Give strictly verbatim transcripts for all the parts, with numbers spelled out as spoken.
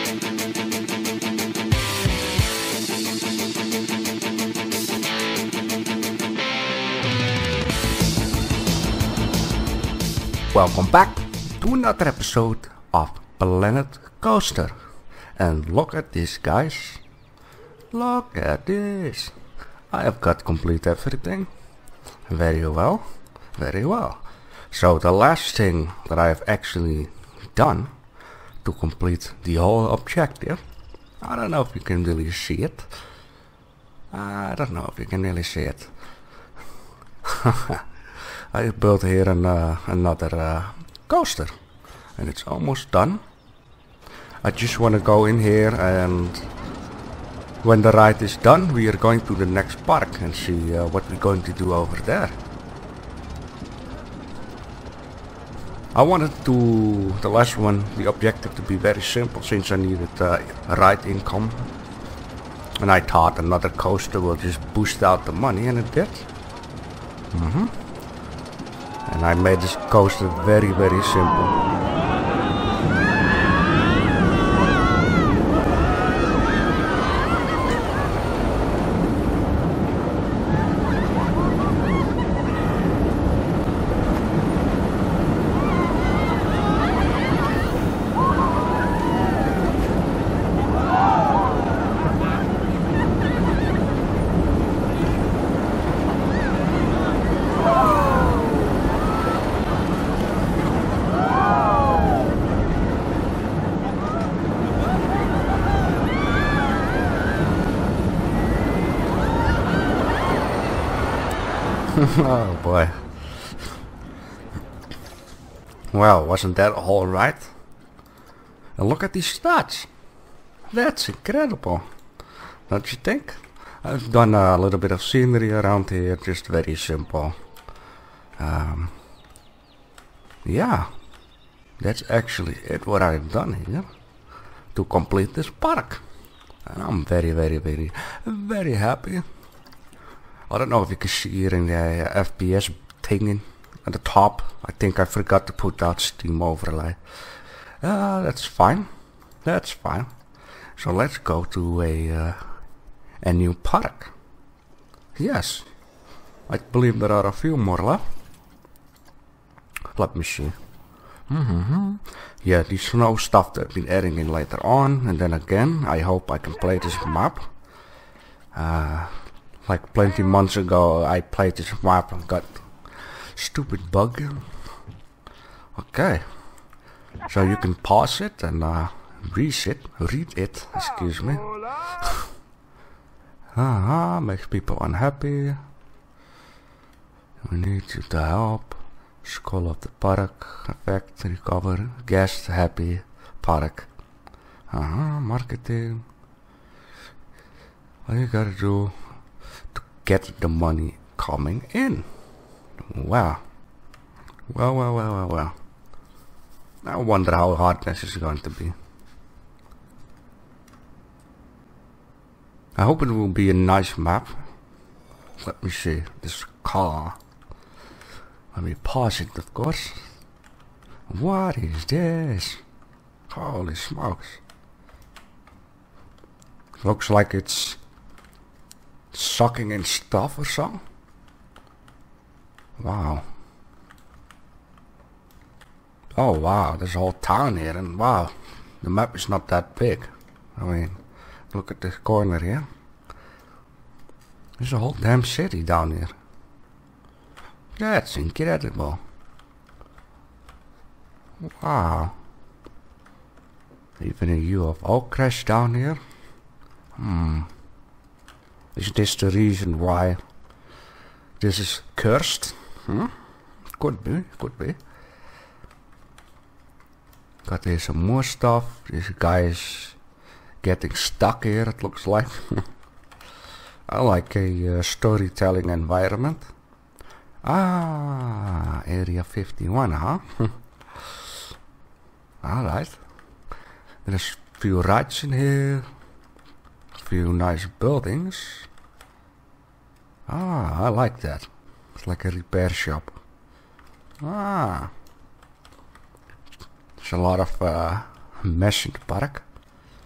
Welcome back to another episode of Planet Coaster. And look at this, guys. Look at this. I have got complete everything. Very well. Very well. So the last thing that I have actually done to complete the whole objective, I don't know if you can really see it. I don't know if you can really see it. I built here an, uh, another uh, coaster, and it's almost done. I just want to go in here, and when the ride is done, we are going to the next park and see uh, what we're going to do over there. I wanted to, the last one, the objective to be very simple, since I needed uh, a ride income. And I thought another coaster will just boost out the money, and it did. Mm-hmm. And I made this coaster very, very simple. Oh boy. Well, wasn't that alright? And look at these stats. That's incredible. Don't you think? I've done a little bit of scenery around here, just very simple. Um, yeah, that's actually it what I've done here to complete this park. And I'm very, very, very, very happy. I don't know if you can see here in the uh, F P S thing at the top. I think I forgot to put out Steam overlay. Uh, that's fine. That's fine. So let's go to a uh, a new park. Yes, I believe there are a few more left. Let me see. Mm-hmm. Yeah, the snow stuff that I've been adding in later on, and then again, I hope I can play this map. Uh. Like plenty months ago, I played this map and got stupid bug. Okay, so you can pause it and uh, read it. Read it. Excuse me. Haha, makes people unhappy. We need you to help. Skull of the park. Effect. Recover. Guest happy. Park. Uh-huh. Marketing. What you gotta do get the money coming in. Wow. Well, well, well, well, well. I wonder how hard this is going to be. I hope it will be a nice map. Let me see. This car. Let me pause it, of course. What is this? Holy smokes. Looks like it's sucking in stuff or something. Wow. Oh wow, there's a whole town here, and wow, the map is not that big. I mean, look at this corner here. There's a whole damn city down here. That's incredible. Wow. Even a U F O crash down here. Hmm. Is this the reason why this is cursed? Hmm? Could be, could be. Got here some more stuff. This guy is getting stuck here, it looks like. I like a uh, storytelling environment. Ah, Area fifty-one, huh? Alright. There's a few rides in here. A few nice buildings. Ah, I like that. It's like a repair shop. Ah. There's a lot of uh, mess in the park.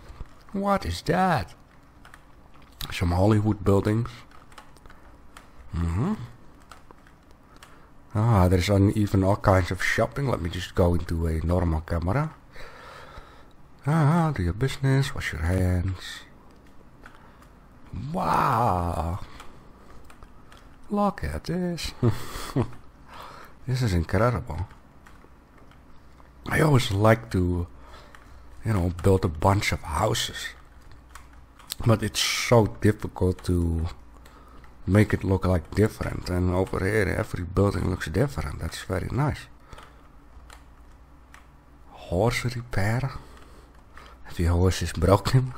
What is that? Some Hollywood buildings. Mm-hmm. Ah, there's even all kinds of shopping. Let me just go into a normal camera. Ah, do your business, wash your hands. Wow. Look at this. This is incredible. I always like to, you know, build a bunch of houses. But it's so difficult to make it look like different. And over here every building looks different. That's very nice. Horse repair. If your horse is broken.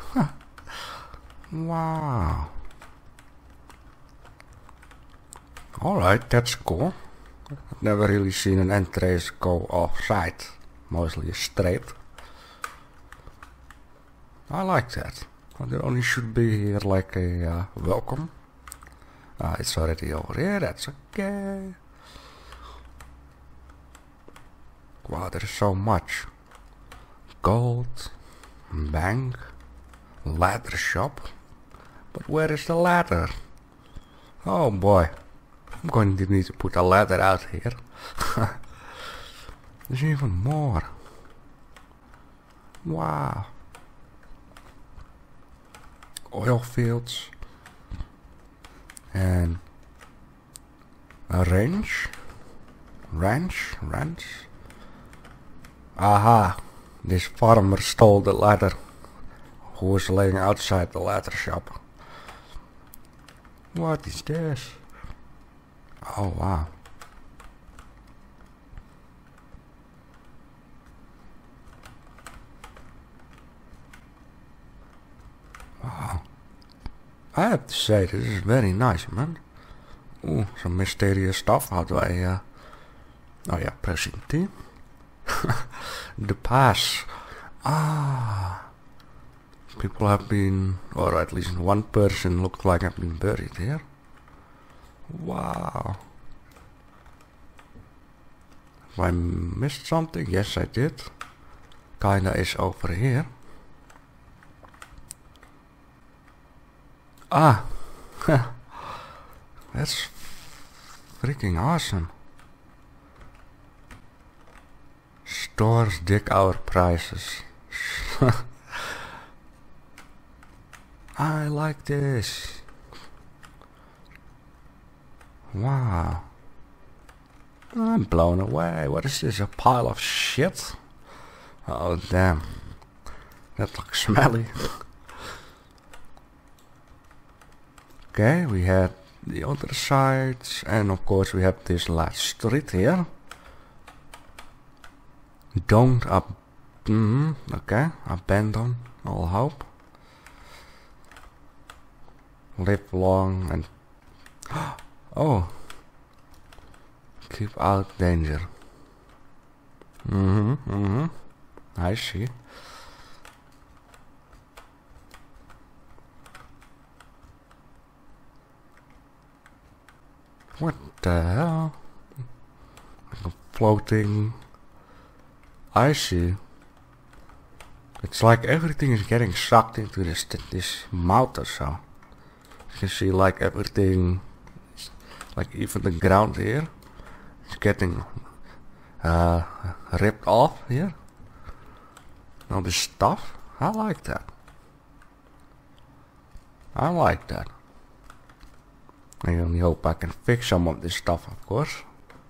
Wow. Alright, that's cool. I've never really seen an entrance go off-side. Mostly straight. I like that. There only should be here like a uh, welcome. Ah, it's already over here, that's okay. Wow, there's so much. Gold, bank, ladder shop. But where is the ladder? Oh boy. I'm going to need to put a ladder out here. There's even more. Wow. Oil fields. And a ranch. Ranch? Ranch? Aha. This farmer stole the ladder. Who was laying outside the ladder shop. What is this? Oh wow. Wow. I have to say, this is very nice, man. Ooh, some mysterious stuff. How do I, uh... oh yeah, pressing T. The pass. Ah. People have been, or at least one person looked like have been buried here. Wow. Have I missed something? Yes, I did. Kinda is over here. Ah. That's freaking awesome. Stores dig our prices. I like this. Wow. I'm blown away. What is this? A pile of shit? Oh damn. That looks smelly. Okay, we had the other sides, and of course we have this last street here. Don't ab mm, okay, abandon all hope. Live long and oh, keep out danger. Mm-hmm, mm-hmm. I see. What the hell? Like a floating. I see. It's like everything is getting sucked into this this mouth or so. You can see like everything, like even the ground here, is getting uh, ripped off here. All this stuff. I like that. I like that. I only hope I can fix some of this stuff, of course.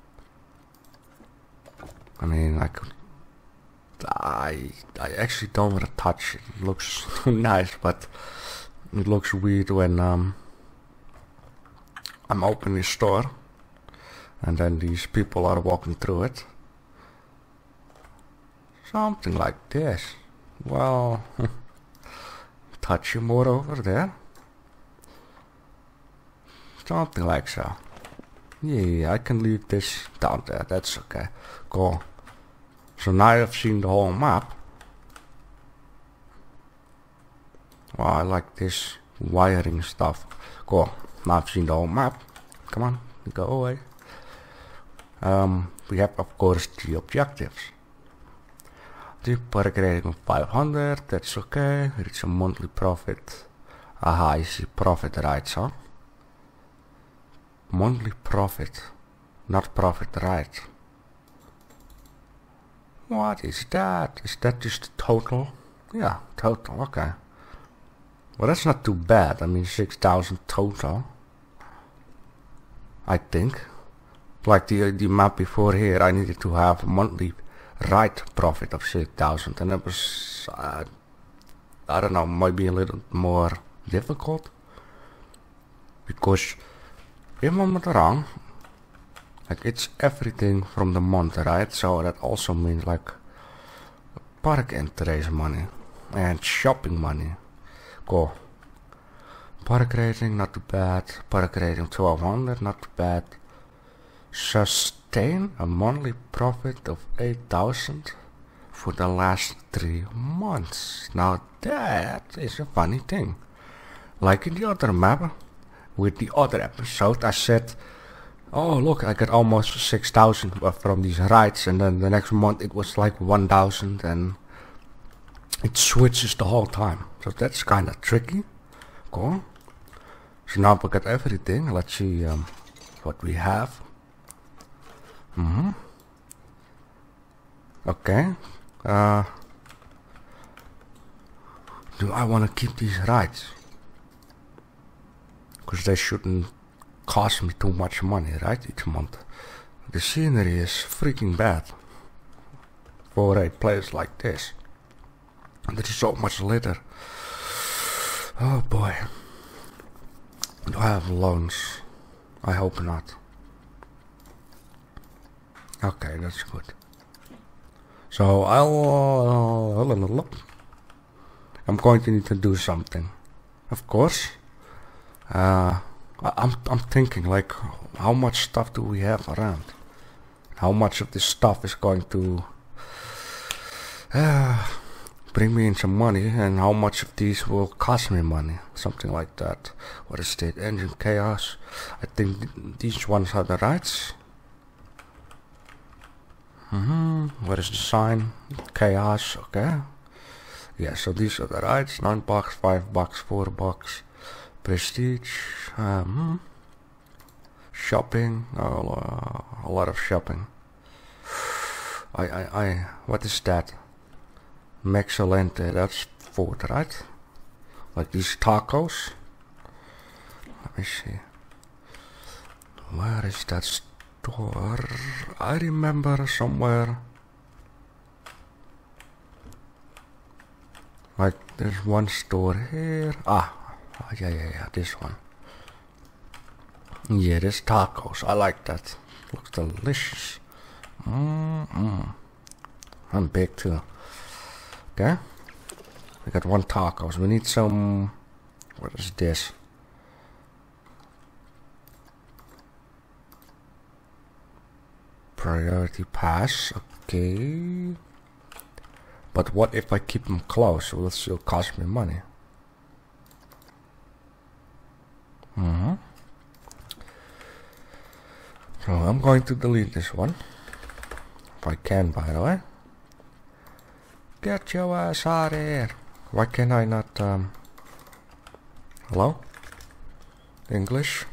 I mean, I could. I I actually don't want to touch it. It looks nice, but it looks weird when um I'm opening the store and then these people are walking through it. Something like this. Well, touch you more over there. Something like so. Yeah, I can leave this down there. That's okay. Cool. So now I've seen the whole map. Wow, I like this wiring stuff. Cool. Now I've seen the whole map. Come on, go away. Um, we have of course the objectives. The product rating of five hundred, that's okay. It's a monthly profit. Aha, I see profit rights, huh? Monthly profit, not profit right. What is that? Is that just the total? Yeah, total, okay. Well, that's not too bad. I mean, six thousand total. I think. Like the, the map before here, I needed to have a monthly right profit of six thousand, and that was, uh, I don't know, maybe a little more difficult. Because, if I'm not wrong, like it's everything from the month, right? So that also means like park entries money and shopping money. Cool. Park rating, not too bad. Park rating twelve hundred, not too bad. Sustain a monthly profit of eight thousand for the last three months. Now that is a funny thing. Like in the other map, with the other episode, I said, oh look, I got almost six thousand from these rides, and then the next month it was like one thousand, and it switches the whole time. So that's kind of tricky. Cool. So now we got everything. Let's see um, what we have. Mm-hmm. Okay. Uh, do I want to keep these rides? Because they shouldn't cost me too much money, right, each month. The scenery is freaking bad for a place like this. And there is so much litter. Oh boy. Do I have loans? I hope not. Okay, that's good. So I'll uh, I'm going to need to do something. Of course. Uh, I'm I'm thinking like, how much stuff do we have around? How much of this stuff is going to uh, bring me in some money, and how much of these will cost me money? Something like that. What is it? Engine chaos. I think th these ones are the rights. Mm-hmm. What is the sign? Chaos. Okay. Yeah. So these are the rights. Nine bucks, five bucks, four bucks. Prestige. Um, shopping. Oh, uh, a lot of shopping. I, I, I. What is that? Mexcelente. That's food, right? Like these tacos. Let me see. Where is that store? I remember somewhere. Like there's one store here. Ah, yeah, yeah, yeah. This one. Yeah, this tacos. I like that. Looks delicious. Mm-mm. I'm big too. Okay. We got one tacos. We need some. What is this? Priority pass. Okay. But what if I keep them close? Will it still cost me money? Mm-hmm. So I'm going to delete this one. If I can, by the way. Get your ass out of here. Why can I not, um... Hello? English?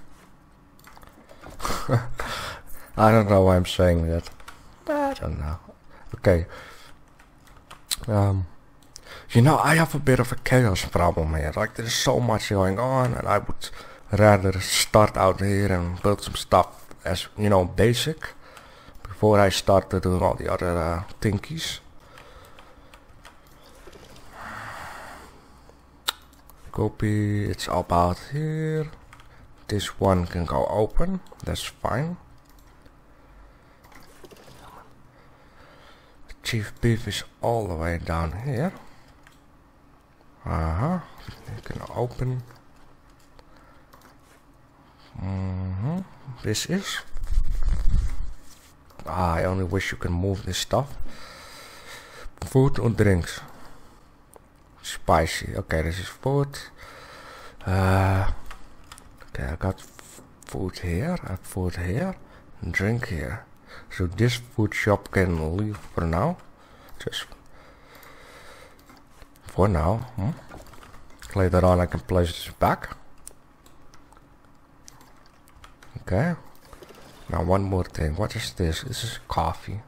I don't know why I'm saying that. I don't know. Okay. Um... You know, I have a bit of a chaos problem here. Like, there's so much going on, and I would rather start out here and build some stuff as, you know, basic, before I start to do all the other uh, thinkies. Copy, it's about here. This one can go open, that's fine. Chief Beef is all the way down here. Uh-huh, you can open. Mm-hmm. This is. Ah, I only wish you can move this stuff. Food or drinks. Spicy. Okay, this is food. Uh, okay, I got food here. I have food here. And drink here. So this food shop can leave for now. Just For now. Hmm? Later on I can place this back. Okay. Now one more thing. What is this? This is coffee.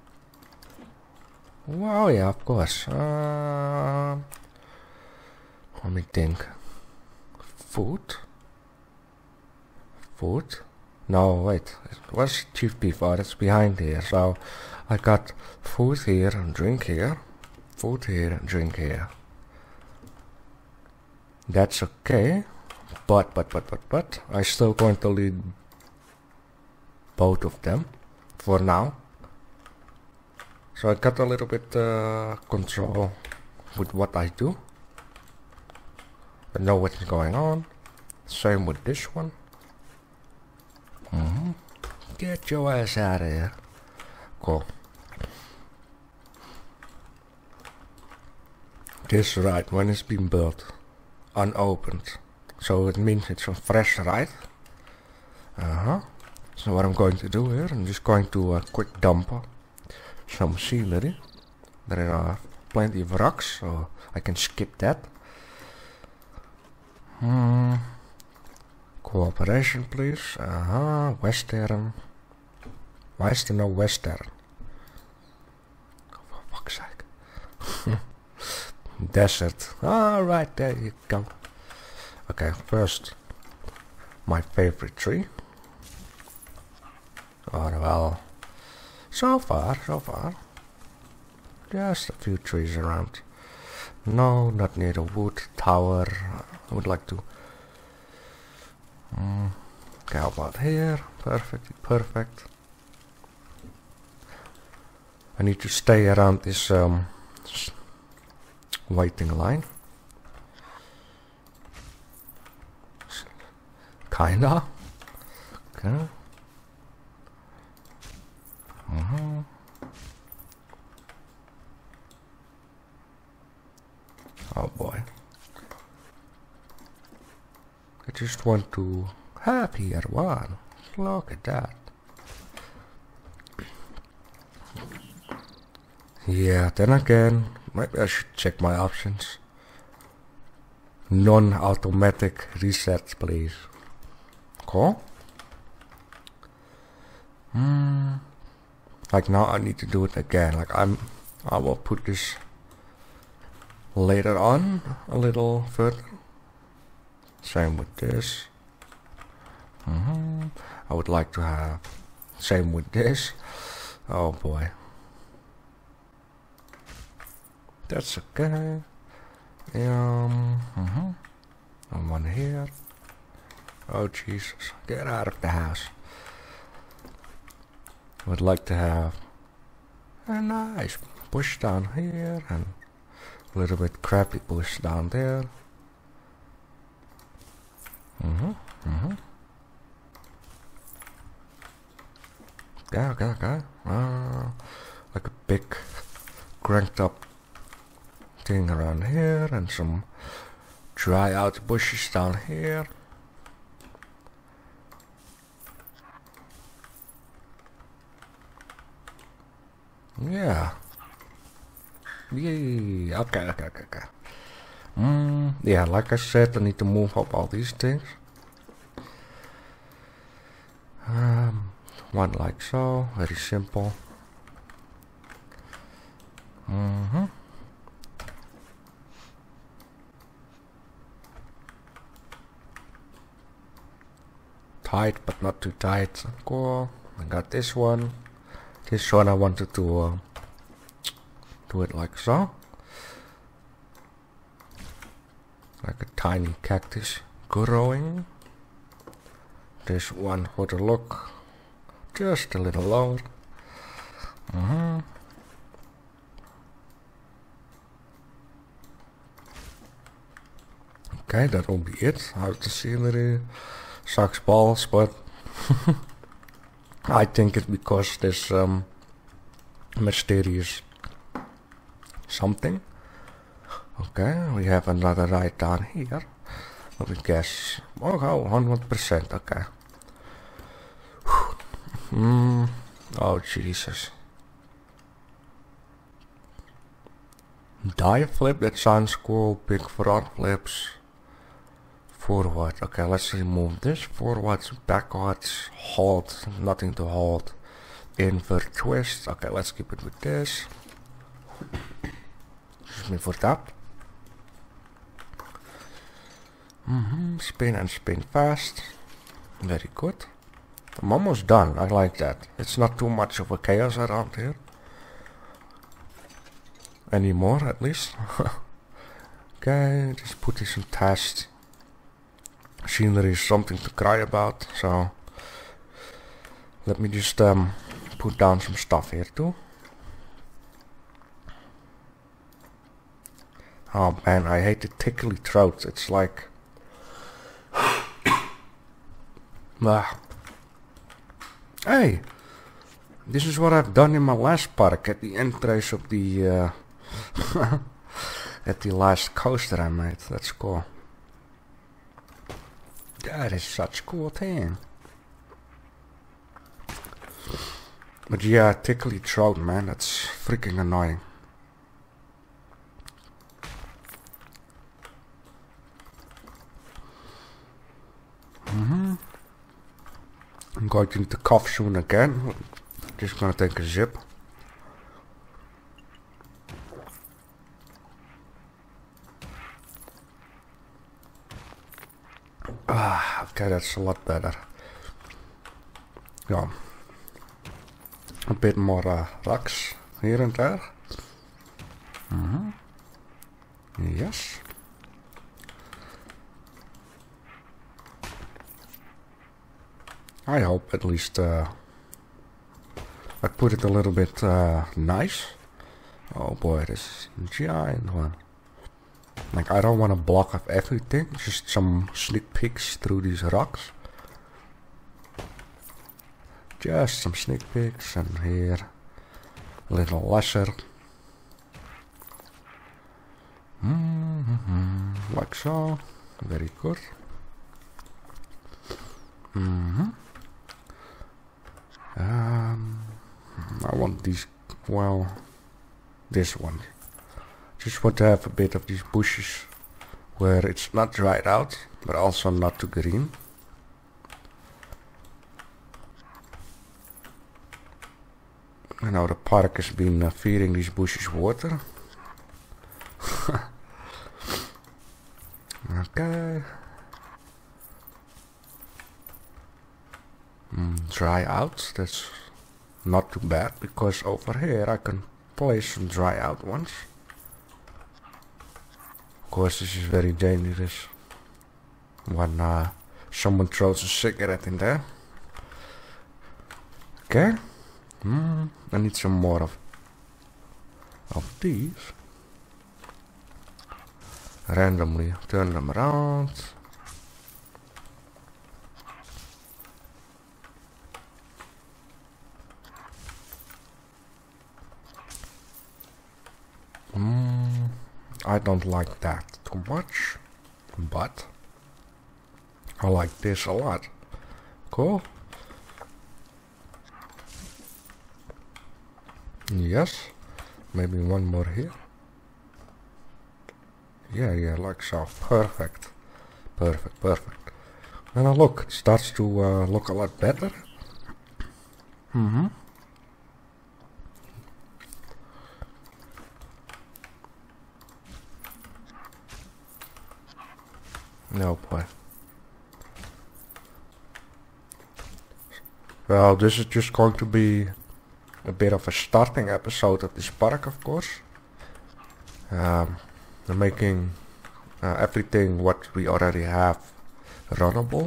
Wow, yeah, of course. Uh, let me think. Food? Food? No, wait. It was chief beef. Oh, it's behind here. So I got food here and drink here. Food here and drink here. That's okay. But, but, but, but, but. I'm still going to lead both of them. For now. So I got a little bit uh, control with what I do. I know what's going on. Same with this one. Mm-hmm. Get your ass out of here. Cool. This right when it's been built. Unopened. So it means it's a fresh ride. Uh-huh. So what I'm going to do here, I'm just going to uh, quick dump some scenery. There are plenty of rocks, so I can skip that. Hmm. Cooperation, please. Uh-huh. Western. Why is there no Western? Oh, for fuck's sake. Desert. Alright, there you go. Okay, first, my favorite tree. Oh, well, so far, so far. Just a few trees around. No, not near the wood tower. I would like to. Mm, okay, how about here? Perfect, perfect. I need to stay around this um, waiting line. Kinda. Okay. Mm-hmm. Oh boy. I just want to happy at one. Look at that. Yeah, then again, maybe I should check my options. Non-automatic resets, please. Cool. Hmm. Like now I need to do it again. Like I'm I will put this later on a little further. Same with this. Mm-hmm. I would like to have same with this. Oh boy. That's okay. Um mm-hmm. And one here. Oh Jesus. Get out of the house. I would like to have a nice bush down here and a little bit crappy bush down there. Mm-hmm, mm-hmm. Yeah, okay, okay. Uh, like a big cranked up thing around here and some dry out bushes down here. Yeah. Yeah. Okay, okay, okay, okay. Mm, yeah, like I said, I need to move up all these things. Um, one like so, very simple. Mm-hmm. Tight, but not too tight. Cool. I got this one. This one I wanted to uh, do it like so. Like a tiny cactus growing. This one for the look. Just a little lower. Mm-hmm. Okay, that will be it. How's the scenery? Sucks balls, but I think it's because this um, mysterious something. Okay, we have another ride down here. Let me guess. Oh, one hundred percent. Okay. Mm. Oh, Jesus. Die flip, that sounds cool. Big front flips. Forward. Okay, let's remove this. Forwards, backwards, hold, nothing to hold. Invert twist. Okay, let's keep it with this. Excuse me for that. Mm-hmm. Spin and spin fast. Very good. I'm almost done. I like that. It's not too much of a chaos around here. Anymore, at least. Okay, just put this in test. Scenery is something to cry about, so let me just um, put down some stuff here too. Oh man, I hate the tickly throat. It's like ah. Hey, this is what I've done in my last park at the entrance of the uh, at the last coaster I made. That's cool. That is such a cool thing. But yeah, tickly throat, man, that's freaking annoying. Mm-hmm. I'm going to cough soon again. Just gonna take a zip. Ah, okay, that's a lot better. Yeah. A bit more uh, rocks here and there. Mm-hmm. Yes. I hope at least uh, I put it a little bit uh, nice. Oh boy, this giant one. Like, I don't want to block off everything, just some sneak peeks through these rocks. Just some sneak peeks, and here a little lesser. Mm-hmm. Like so. Very good. Mm-hmm. Um, I want these, well, this one. Just want to have a bit of these bushes where it's not dried out, but also not too green. I know the park has been uh, feeding these bushes water. Okay. Mm, dry out, that's not too bad, because over here I can place some dry out ones. Of course, this is very dangerous when uh, someone throws a cigarette in there. Okay. Mm, I need some more of of these. Randomly turn them around. Mm, I don't like that too much, but I like this a lot. Cool. Yes, maybe one more here. Yeah, yeah, like so. Perfect. Perfect, perfect. And now look, it starts to uh, look a lot better. Mm-hmm. No boy. Well, this is just going to be a bit of a starting episode of this park, of course. Um, I'm making uh, everything what we already have runnable.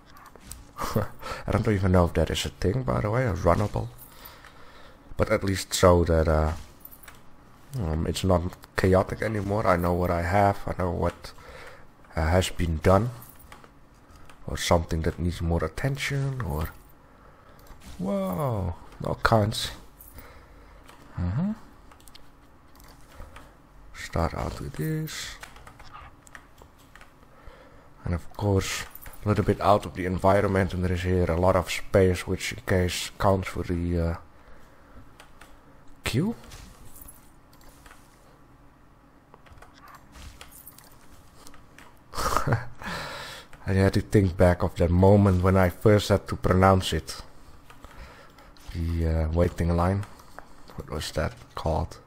I don't even know if that is a thing, by the way, a runnable. But at least so that uh, um, it's not chaotic anymore. I know what I have, I know what uh, has been done. Or something that needs more attention, or... Whoa, all kinds. Mm-hmm. Start out with this. And of course, a little bit out of the environment, and there is here a lot of space, which in case counts for the uh, queue. I had to think back of that moment when I first had to pronounce it. The uh, waiting line. What was that called?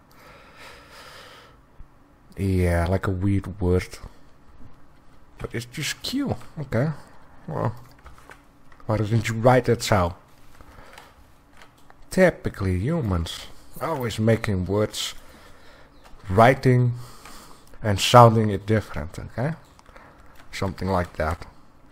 Yeah, like a weird word. But it's just Q. Okay. Well, why didn't you write it so? Typically humans. Always making words, writing and sounding it different, okay? Something like that.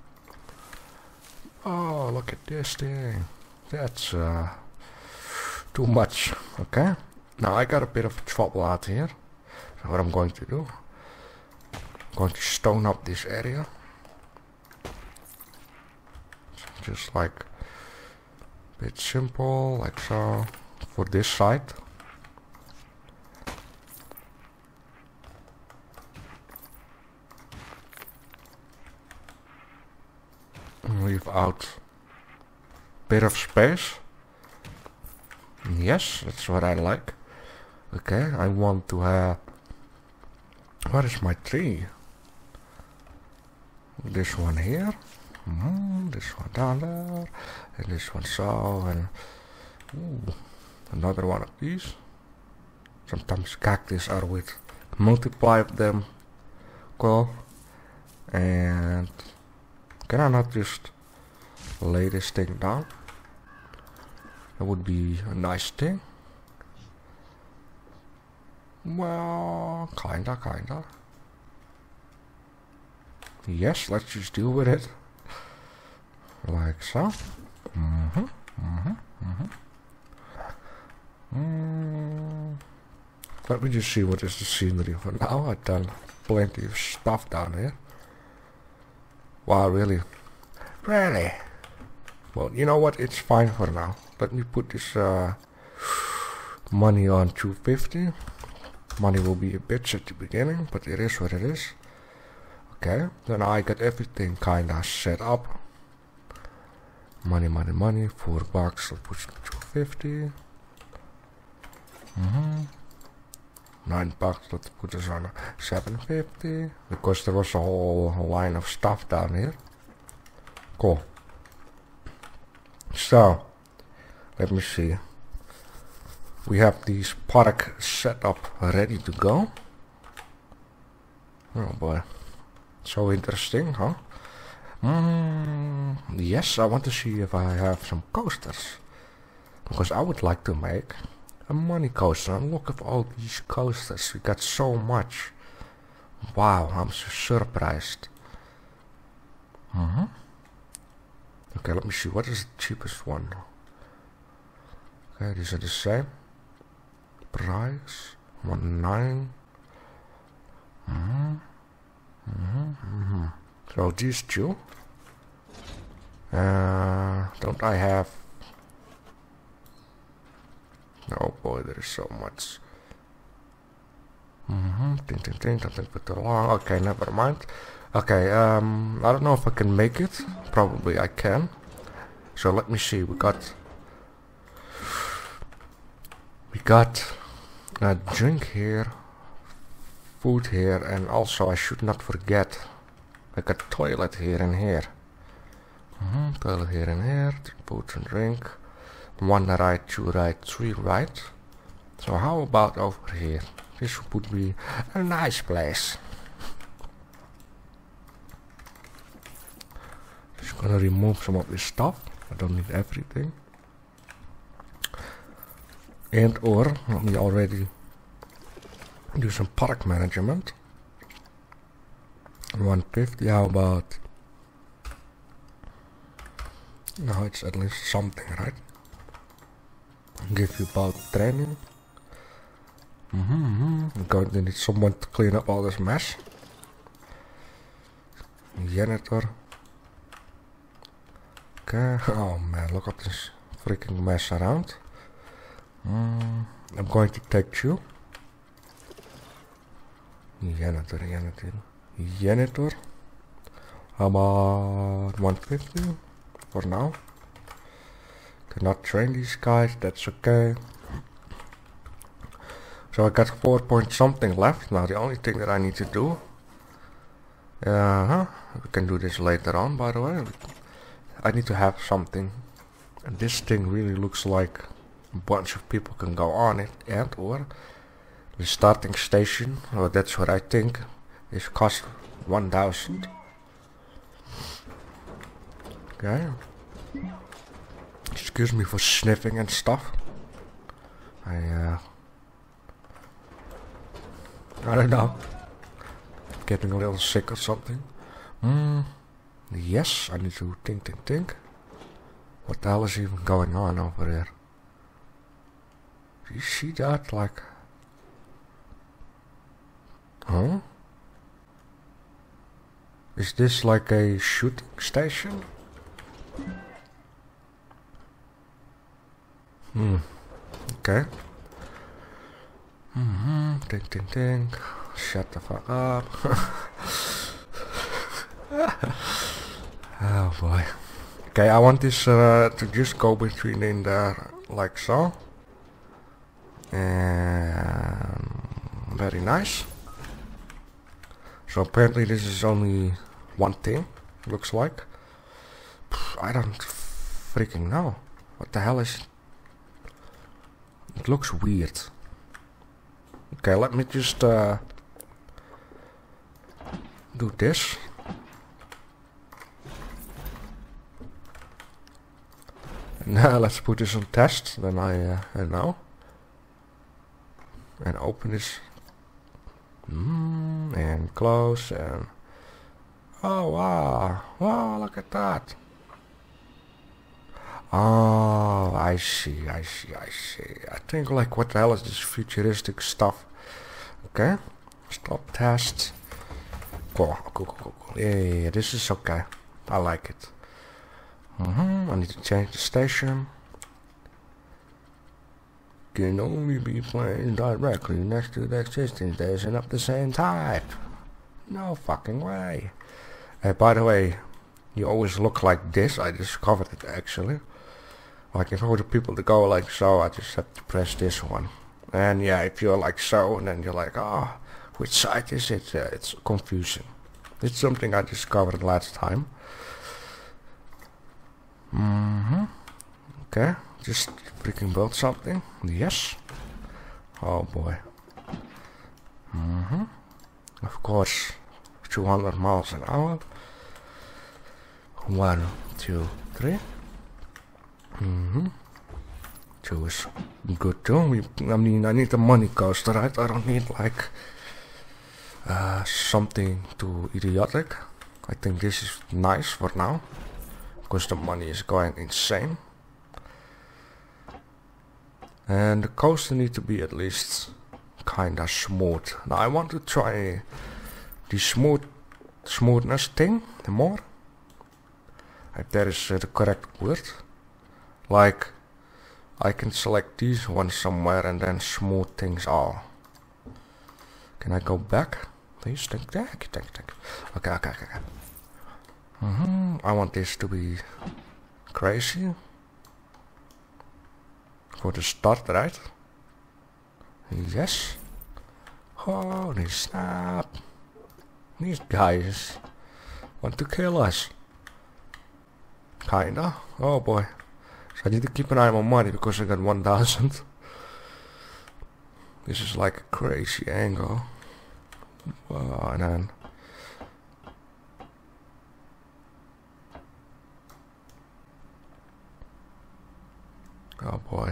Oh, look at this thing. That's uh, too much, okay? Now I got a bit of trouble out here. So what I'm going to do, I'm going to stone up this area. Just like a bit simple, like so, for this side. Leave out a bit of space. Yes, that's what I like. Okay, I want to have... What is my tree? This one here. Mm-hmm, this one down there. And this one so. And ooh, another one of these. Sometimes cactus are with multiply of them. Cool. And... Can I not just lay this thing down? That would be a nice thing. Well, kinda, kinda. Yes, let's just deal with it. Like so. Mm-hmm, mm-hmm, mm-hmm. Mm. Let me just see what is the scenery for now. I've done plenty of stuff down here. Wow, really? Really? Well, you know what? It's fine for now. Let me put this uh, money on two fifty. Money will be a bitch at the beginning, but it is what it is. Okay, then I got everything kinda set up. Money, money, money. Four bucks. I'll put two fifty. Mm-hmm. Nine bucks. Let's put this on seven fifty because there was a whole line of stuff down here. Cool. So, let me see. We have these park set up ready to go. Oh boy, so interesting, huh? Mm, yes, I want to see if I have some coasters because I would like to make a money coaster. And look at all these coasters. We got so much. Wow, I'm so surprised. Mm-hmm. Okay, let me see. What is the cheapest one? Okay, these are the same price. One nine. Mm-hmm. Mm-hmm. Mm-hmm. So these two. Uh, don't I have? Oh boy, there is so much. Mm-hmm. Ting ting ting. Don't think for too long. Okay, never mind. Okay, um, I don't know if I can make it. Probably I can. So let me see. We got, we got a drink here, food here, and also I should not forget, I got toilet here and here. Mm-hmm. Toilet here and here. Food and drink. One right, two right, three right. So how about over here? This would be a nice place. Just gonna remove some of this stuff. I don't need everything. And or let me already do some park management. one fifty, how about? No, it's at least something, right? Give you about training. Mm-hmm, mm-hmm. I'm going to need someone to clean up all this mess. Janitor. Okay. Oh man, look at this freaking mess around. Mm, I'm going to take you. Janitor, janitor, janitor. How about one fifty for now? Cannot train these guys, that's okay. So I got four point something left. Now the only thing that I need to do uh -huh, we can do this later on, by the way. I need to have something. And this thing really looks like a bunch of people can go on it, and or the starting station, or that's what I think, is cost one thousand. Okay. Excuse me for sniffing and stuff. I uh I don't know. Getting a little sick or something. Hmm. Yes, I need to think, think, think. What the hell is even going on over there? Do you see that? Like... Huh? Is this like a shooting station? Hmm. Okay. Mm-hmm. Think, think, think. Shut the fuck up. Oh boy. Okay, I want this uh, to just go between in there like so. And very nice. So apparently this is only one thing, looks like. I don't freaking know. What the hell is it? It looks weird. Okay, let me just uh, do this. Now let's put this on test, then I, uh, I know. And open this. Mm, and close and... Oh wow, wow, look at that. Oh, I see, I see, I see. I think like, what the hell is this futuristic stuff? Okay, stop test. Cool, cool, cool, cool, cool. Yeah, yeah, yeah, this is okay. I like it. Mm-hmm. I need to change the station. Can only be played directly next to the existing station of the same type. No fucking way. Hey, by the way, you always look like this. I discovered it actually. Like if I were the people to go like so, I just have to press this one. And yeah, if you're like so, and then you're like, oh, which side is it? Uh, it's confusing. It's something I discovered last time. Mm-hmm. Okay, just freaking build something. Yes. Oh boy. Mm-hmm. Of course, two hundred miles an hour. One, two, three. Mm-hmm. Two is good too. We, I mean, I need a money coaster, right? I don't need like uh, something too idiotic. I think this is nice for now. Because the money is going insane. And the coaster needs to be at least kinda smooth. Now I want to try the smooth smoothness thing more. If that is uh, the correct word. Like I can select these ones somewhere and then smooth things all. Can I go back? Please, think, think, think, think. Okay, okay, okay, okay. Mm-hmm. I want this to be crazy. For the start, right? Yes. Holy snap. These guys want to kill us. Kinda. Oh boy. So I need to keep an eye on my money because I got one thousand. This is like a crazy angle. Wow, and then... Oh boy.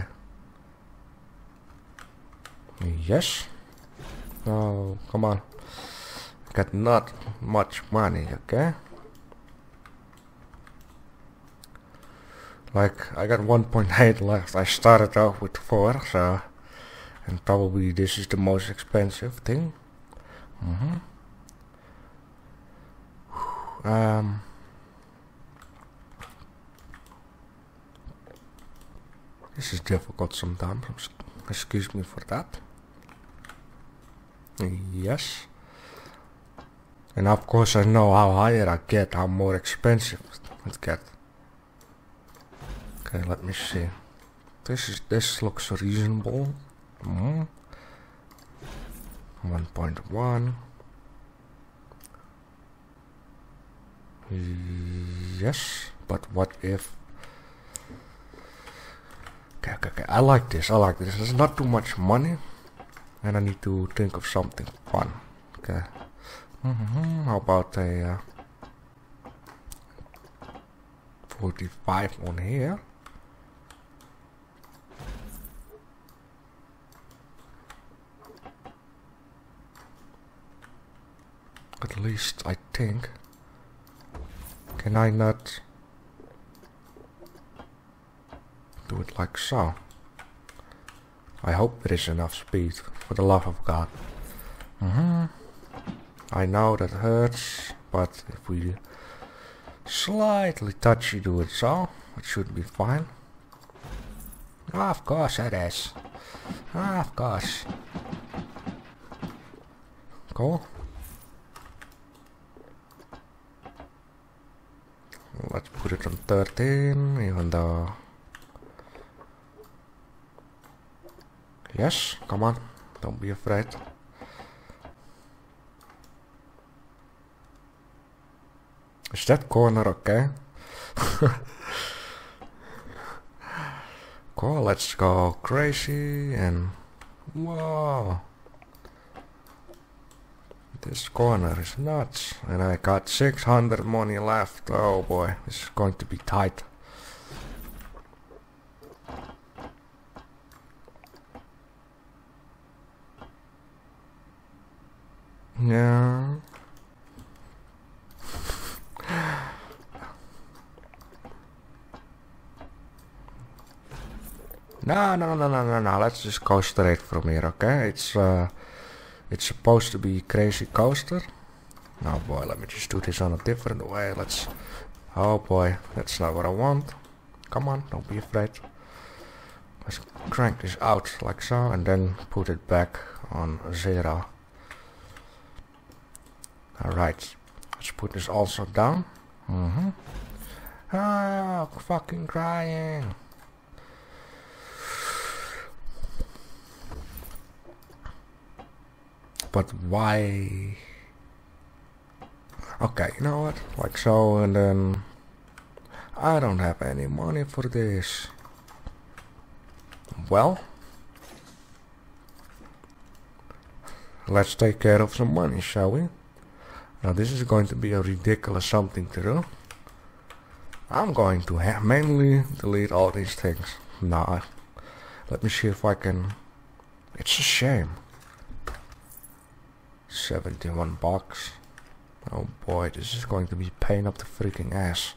Yes. Oh, come on. Got not much money, okay? Like, I got one point eight left. I started off with four, so... And probably this is the most expensive thing. Mm-hmm. Um... This is difficult sometimes, excuse me for that. Yes. And of course I know how higher I get, how more expensive it gets. Okay, let me see. This is this looks reasonable. Mm-hmm. one point one. Yes, but what if... Okay, okay, okay, I like this, I like this. There's not too much money, and I need to think of something fun. Okay. Mm-hmm. How about a uh, forty-five on here? At least I think. Can I not do it like so? I hope there is enough speed, for the love of God. Mm-hmm. I know that hurts, but if we slightly touchy do it so, it should be fine. Oh, of course it is. Oh, of course. Cool. Let's put it on thirteen, even though... Yes, come on, don't be afraid. Is that corner okay? Cool, let's go crazy and... Whoa! This corner is nuts, and I got six hundred money left. Oh boy, this is going to be tight. Yeah. No, no, no, no, no, no. Let's just go straight from here, okay? It's uh, it's supposed to be crazy coaster. Oh boy, let me just do this on a different way. Let's. Oh boy, that's not what I want. Come on, don't be afraid. Let's crank this out like so, and then put it back on zero. Alright, let's put this also down. Mm-hmm. Ah, I'm fucking crying. But why? Okay, you know what? Like so, and then I don't have any money for this. Well, let's take care of some money, shall we? Now this is going to be a ridiculous something to do. I'm going to ha manually delete all these things. Nah, let me see if I can. It's a shame. seventy-one bucks. Oh boy, this is going to be pain up the freaking ass.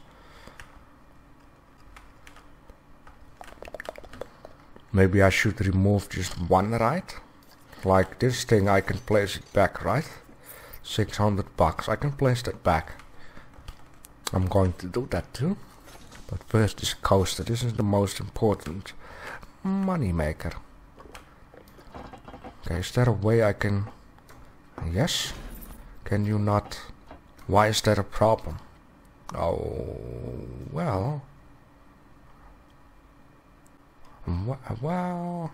Maybe I should remove just one ride. Like this thing, I can place it back, right? six hundred bucks, I can place that back. I'm going to do that too. But first this coaster, this is the most important money maker. Okay, is there a way I can... Yes? Can you not... Why is that a problem? Oh, well... Well...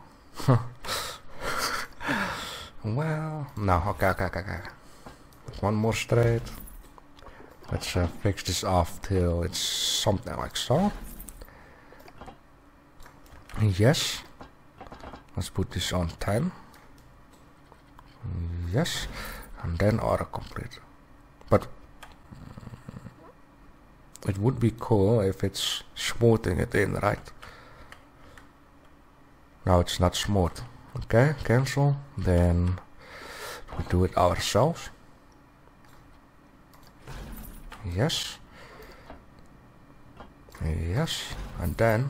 Well... No, okay, okay, okay, okay. One more straight. Let's uh, fix this off till it's something like so. Yes. Let's put this on ten. Yes. And then autocomplete. But it would be cool if it's smoothing it in, right? No, it's not smooth. Okay, cancel. Then we do it ourselves. Yes. Yes. And then...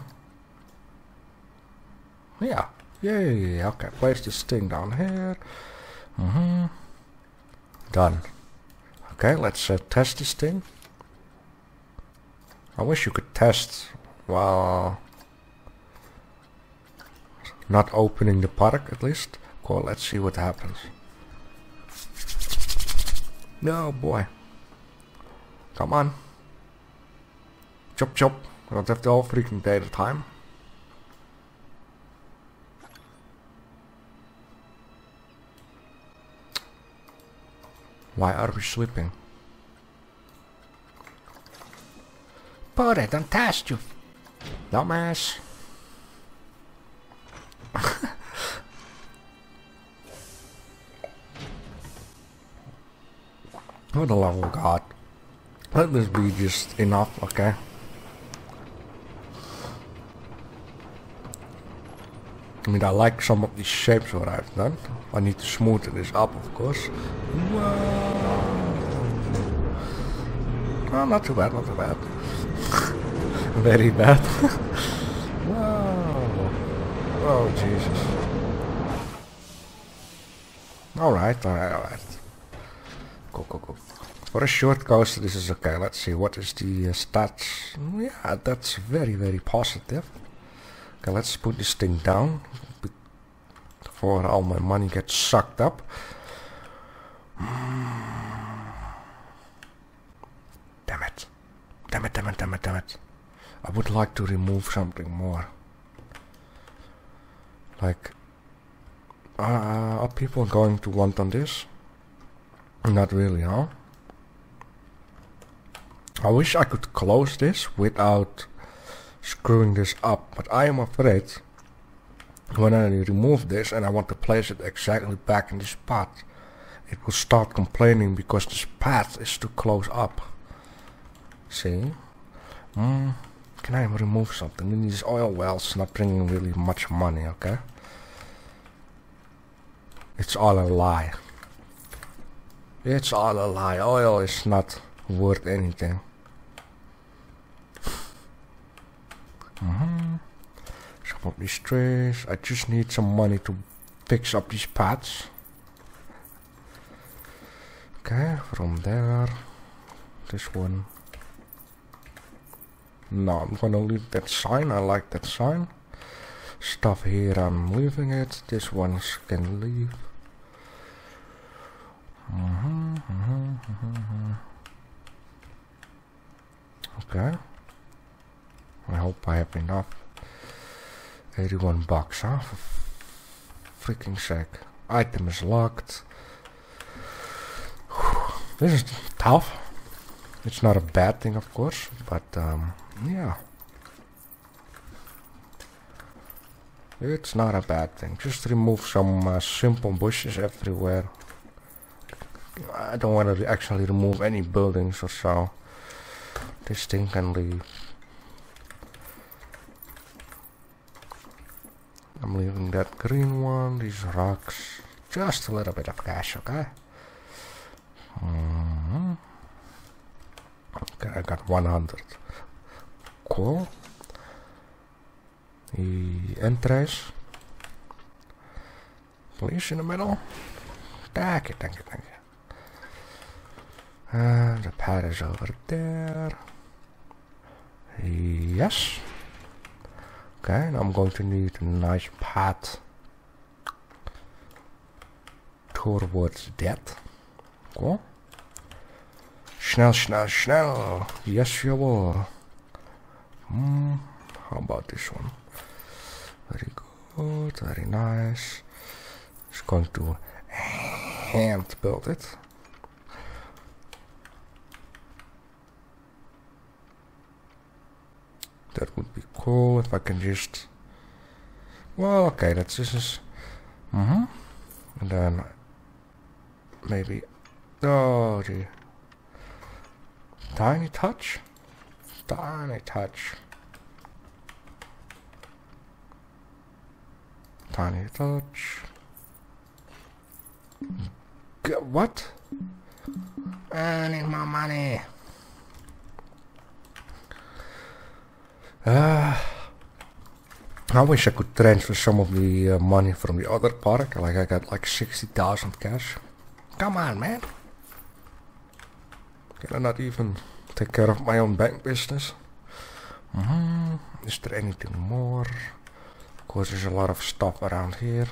Yeah. Yeah, yeah, yeah. Okay, place this thing down here. Mm-hmm. Done. Okay, let's uh, test this thing. I wish you could test while not opening the park at least. Cool, let's see what happens. No, boy. Come on. Chop chop. I don't have the whole freaking day at a time. Why are we slipping? put it? Don't test you. Dumbass. For the love of God. Let this be just enough, okay? I mean, I like some of these shapes what I've done. I need to smoothen this up, of course. Wow. Oh, not too bad, not too bad. Very bad. Wow. Oh, Jesus. Alright, alright, alright. Go, go, go. For a short coaster, this is okay. Let's see, what is the uh, stats? Yeah, that's very, very positive. Okay, let's put this thing down before all my money gets sucked up. Damn it. Damn it, damn it, damn it, damn it. I would like to remove something more. Like, uh, are people going to want on this? Not really, huh? I wish I could close this without screwing this up, but I am afraid when I remove this and I want to place it exactly back in this spot, it will start complaining because this path is too close up. See? Mm, can I remove something? These oil wells not bringing really much money, okay? It's all a lie. It's all a lie. Oil is not worth anything. Mm-hmm. Some of these trays. I just need some money to fix up these paths. Okay, from there. This one. No, I'm gonna leave that sign. I like that sign. Stuff here, I'm leaving it. This one can leave. Mm-hmm, mm-hmm, mm-hmm. Okay. I hope I have enough. eighty-one bucks, huh? For freaking sake. Item is locked. This is tough. It's not a bad thing, of course, but um, yeah. It's not a bad thing. Just remove some uh, simple bushes everywhere. I don't want to actually remove any buildings or so. This thing can leave. I'm leaving that green one, these rocks. Just a little bit of cash, okay? Mm-hmm. Okay, I got one hundred. Cool. The entrance. Please, in the middle. Thank you, thank you, thank you. And the pad is over there. Yes. Okay, now I'm going to need a nice path towards that. Cool. Snel, snel, snel. Yes, you will. Hmm. How about this one? Very good, very nice. Just going to hand build it. That would be cool if I can just. Well, okay, that's this is. Mm-hmm. And then maybe. Oh, gee. Tiny touch. Tiny touch. Tiny touch. G what? I need more money. Uh, I wish I could transfer some of the uh, money from the other park. Like I got like sixty thousand cash. Come on, man. Can I not even take care of my own bank business? Mm-hmm. Is there anything more? Of course, there's a lot of stuff around here.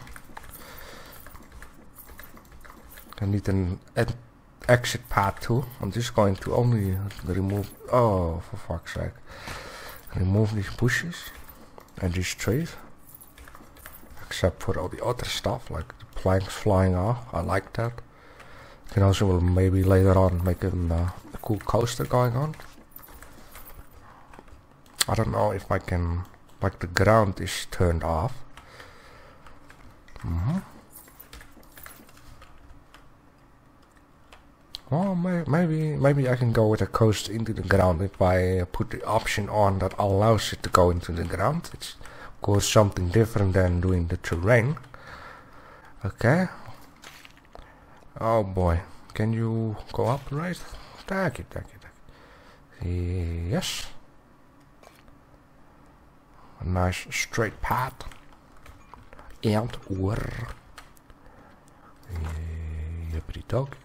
I need an ed exit path too. I'm just going to only remove. Oh, for fuck's sake. Remove these bushes and these trees, except for all the other stuff like the planks flying off. I like that. You can also maybe later on make an, uh, a cool coaster going on. I don't know if I can, like the ground is turned off. Mm-hmm. Well, may maybe maybe I can go with a coast into the ground if I put the option on that allows it to go into the ground. It's of course something different than doing the terrain. Okay. Oh boy, can you go up, right? Thank you, thank you, thank you. Yes. A nice straight path. And or yippity dog.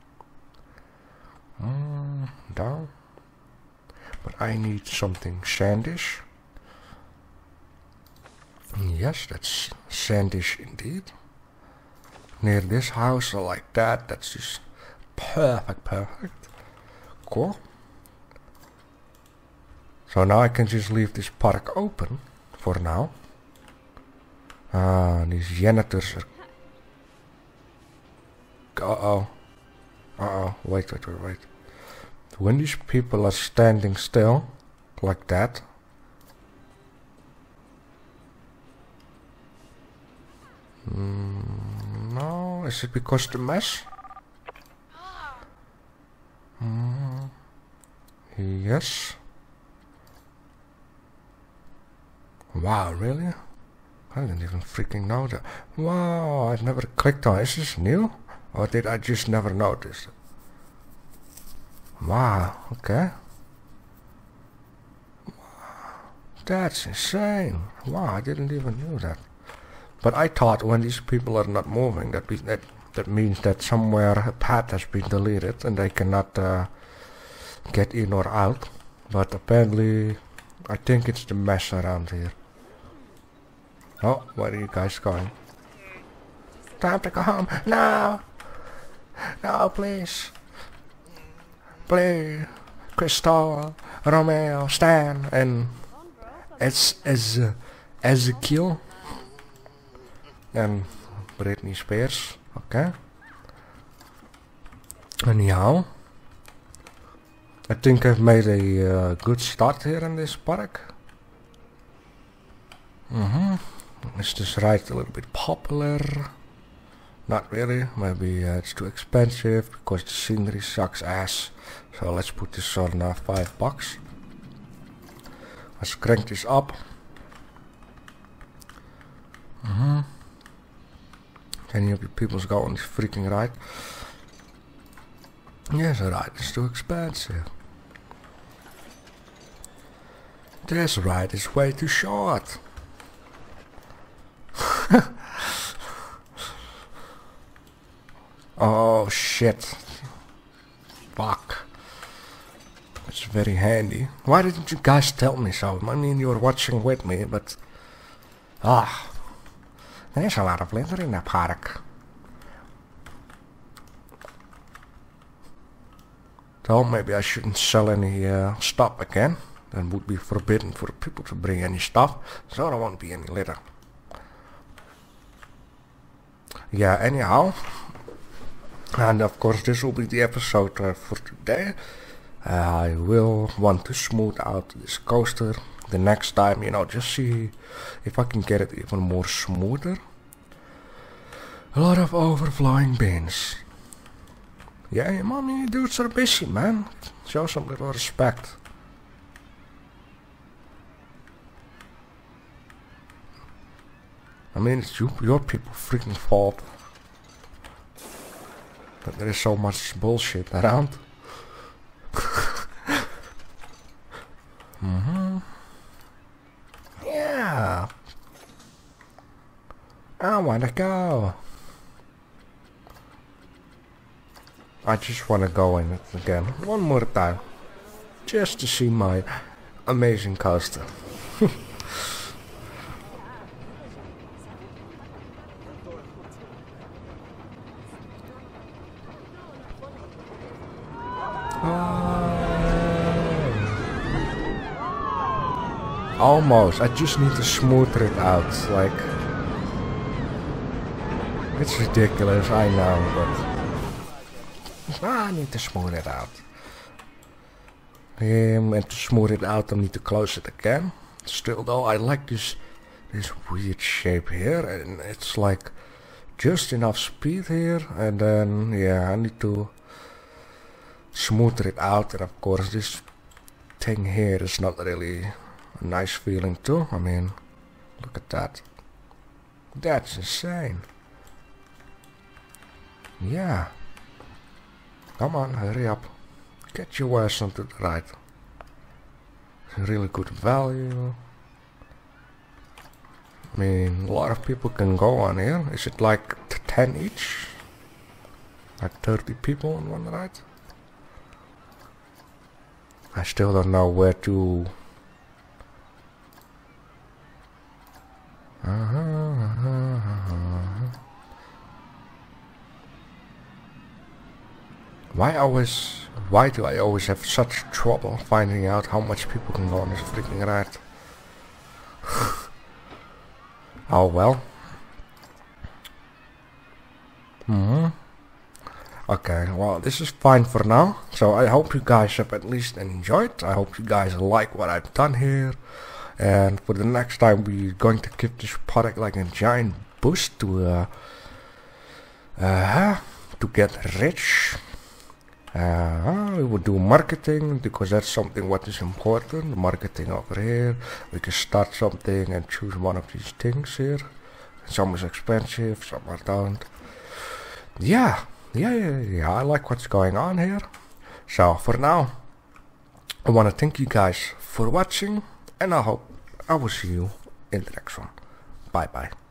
Mm, down. But I need something sandish. Yes, that's sandish indeed. Near this house or like that, that's just perfect, perfect. Cool. So now I can just leave this park open for now. Ah, these janitors are... Uh-oh. Uh-oh, wait, wait, wait, wait. When these people are standing still, like that... Mm, no, is it because the mess? Mm, yes. Wow, really? I didn't even freaking know that. Wow, I've never clicked on it. Is this new? Or did I just never notice it? Wow, okay. Wow, that's insane. Wow, I didn't even know that. But I thought when these people are not moving, that be, that, that means that somewhere a path has been deleted and they cannot uh, get in or out. But apparently, I think it's the mess around here. Oh, where are you guys going? Time to go home. No! No, please. Please. Crystal, Romeo, Stan, and it's as uh, Ezekiel and Britney Spears. Okay. Anyhow, I think I've made a uh, good start here in this park. Mm-hmm. Is this ride a little bit popular? Not really. Maybe uh, it's too expensive because the scenery sucks ass. So let's put this on uh, five bucks. Let's crank this up. Mm-hmm. Any of you people go on this freaking ride? Yes, the ride is too expensive. This ride is way too short. Oh shit. Fuck. That's very handy. Why didn't you guys tell me so? I mean, you were watching with me, but... Ah. There's a lot of litter in that park. So maybe I shouldn't sell any uh, stuff again. That would be forbidden for people to bring any stuff. So there won't be any litter. Yeah, anyhow. And of course this will be the episode uh, for today. Uh, I will want to smooth out this coaster the next time, you know, just see if I can get it even more smoother. A lot of overflowing bins. Yeah, your mommy dudes are busy, man. Show some little respect. I mean, it's you, your people freaking fault that there is so much bullshit around. Mm-hmm. Yeah. I wanna go. I just wanna go in it again one more time, just to see my amazing coaster. Almost. I just need to smoother it out. Like, it's ridiculous, I know, but I need to smooth it out. Um, and to smooth it out, I need to close it again. Still though, I like this this weird shape here, and it's like just enough speed here, and then yeah, I need to smooth it out. And of course this thing here is not really a nice feeling too. I mean, look at that. That's insane. Yeah. Come on, hurry up. Get your ass onto the right. It's really good value. I mean, a lot of people can go on here. Is it like ten each? Like thirty people on one ride? I still don't know where to... Uh-huh, uh-huh, uh-huh. Why always... Why do I always have such trouble finding out how much people can go on this freaking ride? Oh well. Hmm. Okay, well this is fine for now. So I hope you guys have at least enjoyed. I hope you guys like what I've done here. And for the next time we're going to give this product like a giant boost to uh, uh to get rich. Uh, we will do marketing because that's something what is important. Marketing over here. We can start something and choose one of these things here. Some is expensive, some are don't. Yeah, yeah, yeah, yeah. I like what's going on here. So for now, I want to thank you guys for watching, and I hope I will see you in the next one. Bye bye.